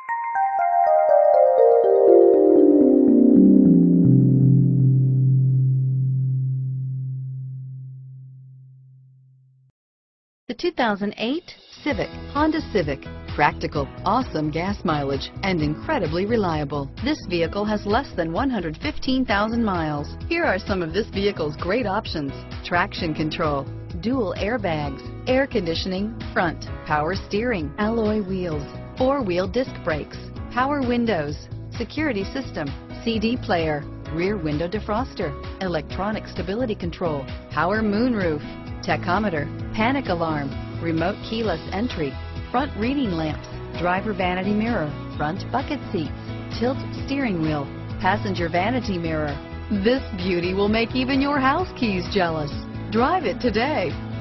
The 2008 Civic, Honda Civic. Practical, awesome gas mileage, and incredibly reliable. This vehicle has less than 115,000 miles. Here are some of this vehicle's great options: traction control, dual airbags, air conditioning, front, power steering, alloy wheels, four-wheel disc brakes, power windows, security system, CD player, rear window defroster, electronic stability control, power moonroof, tachometer, panic alarm, remote keyless entry, front reading lamps, driver vanity mirror, front bucket seats, tilt steering wheel, passenger vanity mirror. This beauty will make even your house keys jealous. Drive it today.